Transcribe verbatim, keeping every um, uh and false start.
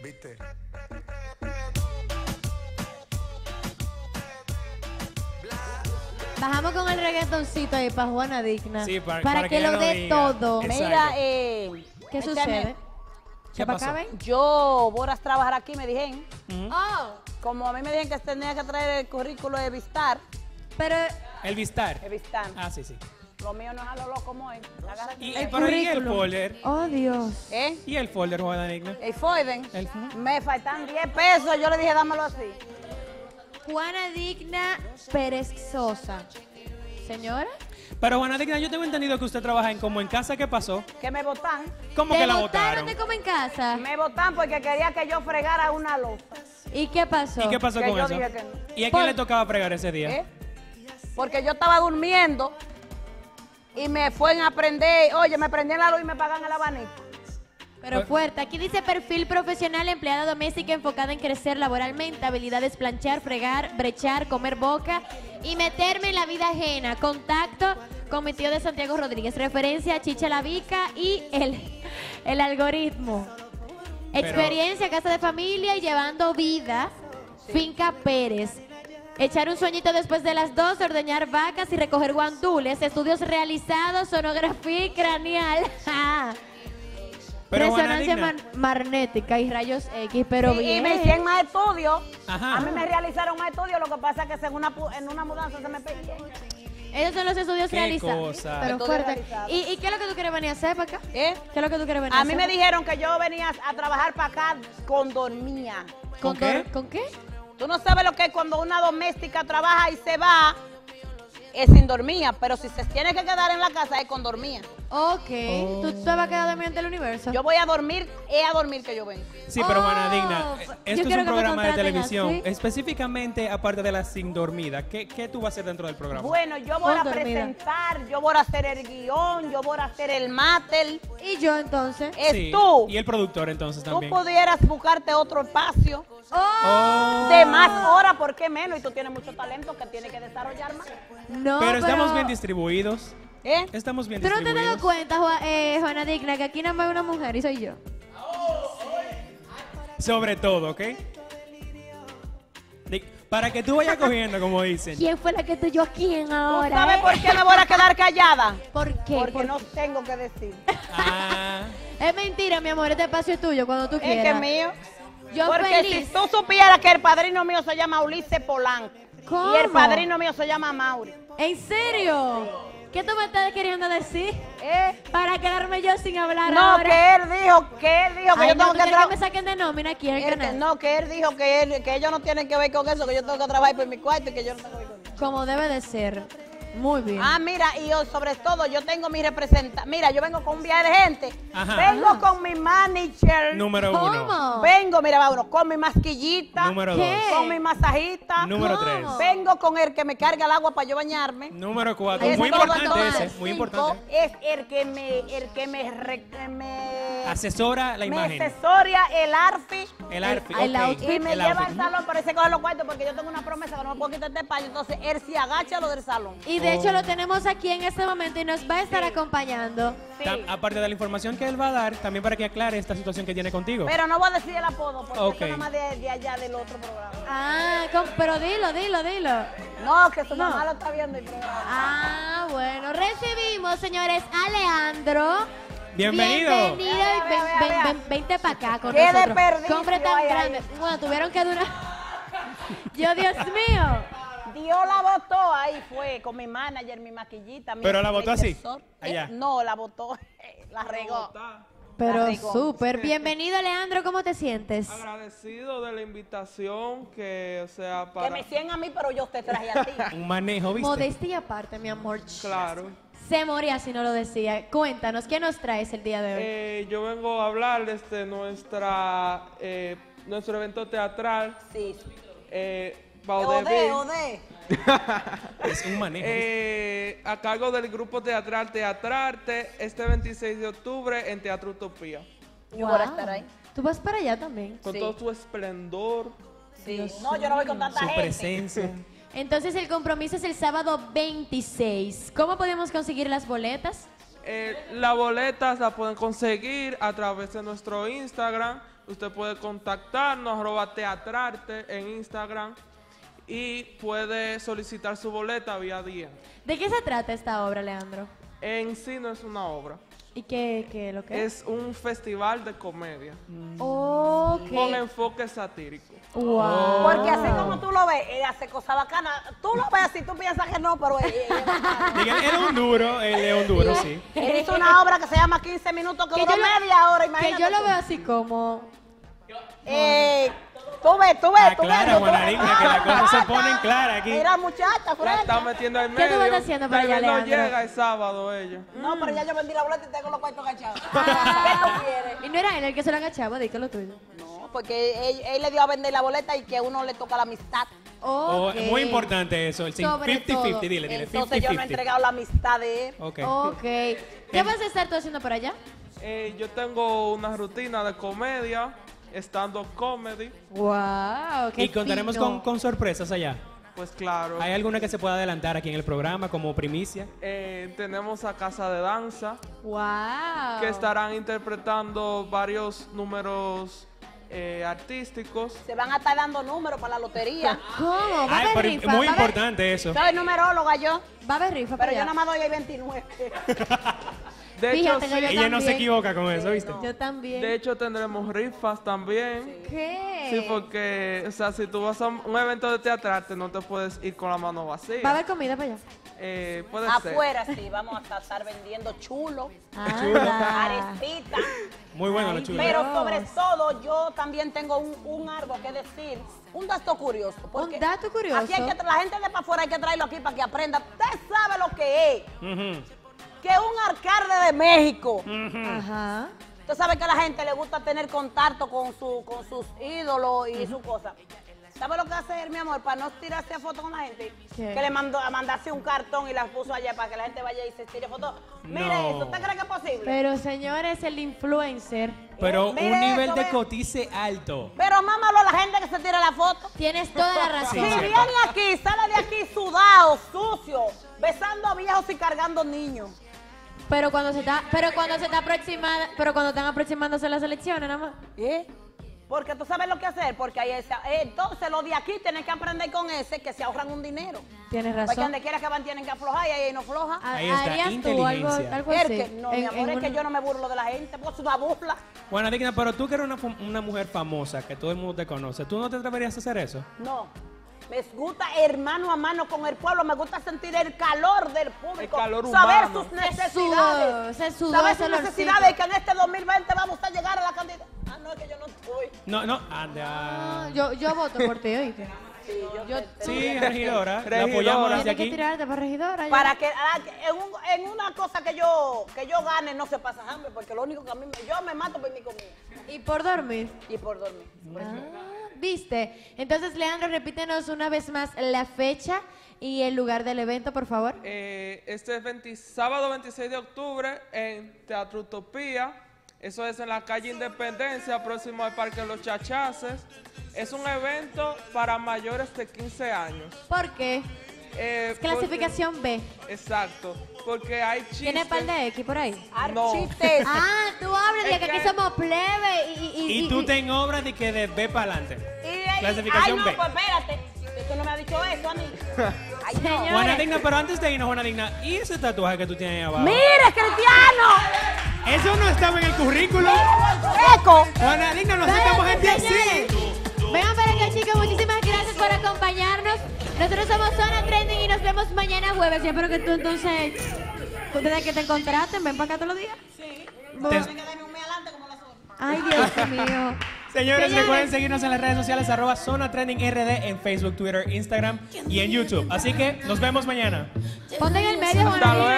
¿viste? Bajamos con el reggaetoncito ahí para Juana Digna. Sí, para- para, para que, que lo ella lo dé diga. todo. Exacto. Mira, eh, ¿Qué échame. sucede? ¿Qué ¿Para pasó? acá, ven? Yo, Boras, trabajar aquí, me dijeron. Ujú. Oh, Como a mí me dijeron que tenía que traer el currículo de Vistar, pero El Vistar. de Vistar. Ah, sí, sí. Lo mío no es a lo loco como es. Agarra Y, aquí. y, pero ¿y el currículum. folder? Oh, Dios. ¿Eh? ¿Y el folder, Juana Digna? El Foiden. El- Me faltan diez pesos. Yo le dije, dámelo así. Juana Digna Pérez Sosa. Señora, Pero Juana Digna, yo tengo entendido que usted trabaja en Como en Casa. ¿Qué pasó? Que me votan. ¿Cómo ¿te que la botaron votaron? de como en casa? Me votan porque quería que yo fregara una losa. ¿Y qué pasó? ¿Y qué pasó Que con yo eso? dije que no. ¿Y a quién Por- le tocaba fregar ese día? ¿Eh? Porque yo estaba durmiendo y me fueron a prender. Oye, me prendían la luz y me pagan el abanico. Pero fuerte. Aquí dice perfil profesional, empleada doméstica enfocada en crecer laboralmente, habilidades planchar, fregar, brechar, comer boca y meterme en la vida ajena. Contacto con mi tío de Santiago Rodríguez. Referencia a Chicha la Vica y el, el algoritmo. Pero- Experiencia, casa de familia y llevando vida. Finca Pérez. Echar un sueñito después de las dos, ordeñar vacas y recoger guandules. Estudios realizados, sonografía craneal. Pero, Juana Resonancia Digna, man- magnética y rayos X, pero y, y bien. me hicieron más estudios. Ajá. A mí me realizaron más estudios. Lo que pasa es que en una, pu- en una mudanza se me perdió. Esos son los estudios Qué realizados. cosa. Pero Estudios fuerte. realizados. ¿Y, ¿Y qué es lo que tú quieres venir a hacer para acá? ¿Eh? ¿Qué es lo que tú quieres venir a, A mí hacer? me dijeron que yo venía a trabajar para acá con dormía. ¿Con ¿Con, qué? dor- ¿Con qué? Tú no sabes lo que es cuando una doméstica trabaja y se va, es sin dormía, pero si se tiene que quedar en la casa es con dormía. Ok. ¿Tú te vas a quedar dormida ante el universo? Yo voy a dormir, es a dormir que yo vengo. Sí, pero Juana Oh, Digna, yo esto es quiero un que me programa de contraten televisión. así. Específicamente, aparte de la sin dormida, ¿qué, qué tú vas a hacer dentro del programa? Bueno, yo voy a Con dormida. presentar, yo voy a hacer el guión, yo voy a hacer el máter. ¿Y yo entonces? Es Sí, tú. Y el productor entonces Tú también. pudieras buscarte otro espacio ¡Oh! Oh. de más horas, ¿por qué menos? Y tú tienes mucho talento que tienes que desarrollar más. No, pero estamos bien distribuidos. ¿Eh? Estamos bien ¿Tú no te has distribuidos. dado cuenta, Ju- eh, Juana Digna, que aquí nada más hay una mujer y soy yo? Sobre todo, ¿ok? Di- Para que tú vayas cogiendo, como dicen. ¿Quién fue la que te dio a quién ¿Tú ahora? sabes eh? por qué me voy a quedar callada? ¿Por qué? Porque ¿Por no tengo que decir. Ah, Es mentira, mi amor, este espacio es tuyo cuando tú Es quieras. que es mío. Yo Porque feliz. si tú supieras que el padrino mío se llama Ulises Polanco ¿Cómo? y el padrino mío se llama Mauri. ¿En serio? ¿Qué tú me estás queriendo decir? ¿Eh? Para quedarme yo sin hablar No, ahora. que él dijo, que él dijo que Ay, yo no, tengo ¿tú que quieres que me trabajar. saquen de nómina aquí en el canal? No, que él dijo que, él, que ellos no tienen que ver con eso, que yo tengo que trabajar por mi cuarto y que yo no tengo que ver con eso. Como debe de ser. Muy bien. Ah, mira, y yo, sobre todo yo tengo mi representante. Mira, yo vengo con un viaje de gente. Ajá. Vengo con mi manager. número uno. ¿Cómo? Vengo, mira, va uno, con mi masquillita. Número ¿Qué? dos. Con mi masajista. Número ¿Cómo? tres. Vengo con el que me carga el agua para yo bañarme. Número cuatro. Ese Muy todo importante todo ese. es Muy Cinco importante. es el que me, el que me, re- me, Asesora la me imagen. asesoria el arfi. El outfit. el ok. outfit. Y me El lleva outfit. al salón, parece coger los cuartos porque yo tengo una promesa que no me puedo quitar este paño. Entonces él se agacha lo del salón. Y de Oh. hecho lo tenemos aquí en este momento y nos va a estar acompañando. Sí. Ta- Aparte de la información que él va a dar, también para que aclare esta situación que tiene contigo. Pero no voy a decir el apodo porque Ok. eso nada más de, de allá del otro programa. Ah, com- pero dilo, dilo, dilo. No, que su No. mamá lo está viendo el programa. Ah, bueno. Recibimos, señores, a Leandro. Bienvenido. Bienvenido. Vea, y vea, ven, vea, ven, vea. ven- vente para acá con Qué nosotros. desperdicio Qué hombre tan hay ahí. grande. Bueno, tuvieron que durar. Yo, Dios mío. Dios la votó, ahí fue, con mi manager, mi maquillita. mi ¿Pero la votó así? asesor. Eh, Allá. No, la votó, la regó. Pero regó. súper. Bienvenido, Leandro. ¿Cómo te sientes? Agradecido de la invitación que, o sea, Que para... me cien a mí, pero yo te traje a ti. Un manejo, ¿viste? Modestia aparte, mi amor. Claro. Se moría si no lo decía. Cuéntanos, ¿qué nos traes el día de hoy? Eh, yo vengo a hablarles de nuestra, eh, nuestro evento teatral, Sí. eh, Ode, Baudeville, ode. Es un manejo. eh, a cargo del grupo teatral Teatrarte, este veintiséis de octubre en Teatro Utopía, Yo voy a estar ahí. ¿Tú vas para allá también? con Sí. todo su esplendor. Sí. No, yo no voy con tanta Su gente. presencia. Entonces el compromiso es el sábado veintiséis. ¿Cómo podemos conseguir las boletas? Eh, las boletas las pueden conseguir a través de nuestro Instagram. Usted puede contactarnos, arroba teatrarte en Instagram, y puede solicitar su boleta vía D M. ¿De qué se trata esta obra, Leandro? En sí no es una obra, ¿Y qué, qué lo que es? es un festival de comedia Ok. con enfoque satírico. Wow. Porque así como tú lo ves, él hace cosas bacanas. Tú lo ves así, tú piensas que no, pero él, él es bacano. Diga, él es un duro, él es un duro, sí. Él hizo una obra que se llama quince minutos, que, Que duró yo lo- media hora, Que imagínate. yo lo veo así como... Eh, tú ves, tú ves, tú ves. Aclara, tú ves. Juanadina, que las cosas se ponen claras aquí. Mira, muchacha, La fresca. está metiendo en ¿Qué tú medio. estás haciendo para Tal allá, vez no Leandro? llega el sábado ella. No, pero ya yo vendí la boleta y tengo los cuartos agachados. Ah. ¿Qué tú quieres? Y no era él el que se lo agachaba, di que lo tuyo. No, porque él, él le dio a vender la boleta y que a uno le toca la amistad. Oh, Ok. muy importante eso, el Sobre cincuenta todo. cincuenta, dile, dile, Entonces yo no he cincuenta cincuenta. entregado la amistad de él. Ok. Ok. ¿Qué vas a estar tú haciendo por allá? Eh, yo tengo una rutina de comedia, stand-up comedy. Wow, qué Y contaremos fino. con, con sorpresas allá. Pues claro, ¿Hay alguna que se pueda adelantar aquí en el programa como primicia? eh, tenemos a Casa de Danza, Wow. que estarán interpretando varios números eh, artísticos. Se van a estar dando números para la lotería. ¿Cómo? ¿Va a Ay, haber pero rifa? muy ¿Va a haber- importante eso. Soy numeróloga yo, Va a haber rifa pero para yo allá? nada más doy ahí veintinueve. De hecho, Fíjate que sí, yo Ella no se también. equivoca con eso, ¿viste? Yo también. de hecho tendremos rifas también. ¿Qué? Sí, porque, o sea, si tú vas a un evento de teatrarte, no te puedes ir con la mano vacía. ¿Va a haber comida para allá? Eh, puede ser. Afuera sí, vamos a estar vendiendo chulo, Anda. arepita. Muy bueno Ay, lo chulo. Pero Dios. sobre todo, yo también tengo un, un algo que decir, un dato curioso. porque Un dato curioso. Aquí hay que, tra- la gente de para afuera hay que traerlo aquí para que aprenda. Usted sabe lo que es, Ujú. que un alcalde de México. Ajá. Usted sabe que a la gente le gusta tener contacto con, su, con sus ídolos y sus cosas. ¿Sabe lo que hace él, mi amor, para no tirarse foto con la gente? ¿Qué? Que le mandó a mandarse un cartón y las puso allá para que la gente vaya y se tire fotos. Mire No. eso, ¿usted cree que es posible? Pero señores, el influencer, Pero Mire un nivel eso, de ve. cotice alto. Pero mámalo a la gente que se tire la foto. tienes toda la razón. Si cierto. viene aquí, sale de aquí sudado, sucio, besando a viejos y cargando niños. Pero cuando se está, pero cuando se está aproximada, pero cuando están aproximándose las elecciones, nada más. ¿Eh? Porque tú sabes lo que hacer, porque ahí esa, eh, entonces los de aquí tienen que aprender con ese que se ahorran un dinero. Tienes Porque razón. donde quiera que van tienen que aflojar y ahí no afloja. Ha- Ahí está, ¿Harías tú algo, inteligencia. algo Es así? que, no, En- mi amor, en es que una- yo no me burlo de la gente, porque es una burla. Juana Digna, pero tú que eres una, fu- una mujer famosa, que todo el mundo te conoce, ¿tú no te atreverías a hacer eso? No. Me gusta hermano a mano con el pueblo, me gusta sentir el calor del público, El calor saber humano. sus Se necesidades, sudó, se sudó saber ese sus olorcito. necesidades y que en este dos mil veinte vamos a llegar a la candidata. Ah, no, es que yo no estoy. No, no, anda. Ah, yo, yo voto por ti, oíste. Sí, yo, Yo- te- te- Sí, regidora, la Regidora. apoyamos desde Tienes que aquí. tirarte para regidora. ya. Para que, ah, que en, un- en una cosa que yo que yo gane no se pasa hambre, porque lo único que a mí me, yo me mato por mi comida Y por dormir. y por dormir. Ah, ¿viste? Entonces, Leandro, repítenos una vez más la fecha y el lugar del evento, por favor. Eh, este es veinte sábado veintiséis de octubre en Teatro Utopía. Eso es en la calle Independencia, próximo al Parque Los Chachaces. Es un evento para mayores de quince años. ¿Por qué? Eh, porque- Clasificación B. Exacto, porque hay chistes. ¿Tiene par de X por ahí? No. Archites. Ah, tú hablas de Es que aquí que- somos plebe y... Y, Y tú ten obras de que de B para adelante. Y- y- Clasificación ay, no, B. pues espérate. Tú no me has dicho eso a mí. Ay, no. Señor. Juana Digna, pero antes de irnos, Juana Digna, ¿y ese tatuaje que tú tienes ahí abajo? ¡Mire, Cristiano! Eso no estaba en el currículum. ¡Eco! Juana Digna, no Espérate, aceptamos gente así. señores. Vengan para acá, chicos. Muchísimas gracias por acompañarnos. Nosotros somos Zona Trending y nos vemos mañana jueves. Yo espero que tú entonces, tú desde que te contraten, ven para acá todos los días. Sí. Te- Ay, Dios mío. Señores, Señores. recuerden seguirnos en las redes sociales arroba Zona Trending R D en Facebook, Twitter, Instagram y en YouTube. Así que nos vemos mañana. Ponte en el medio, Juan Hasta Luis. luego.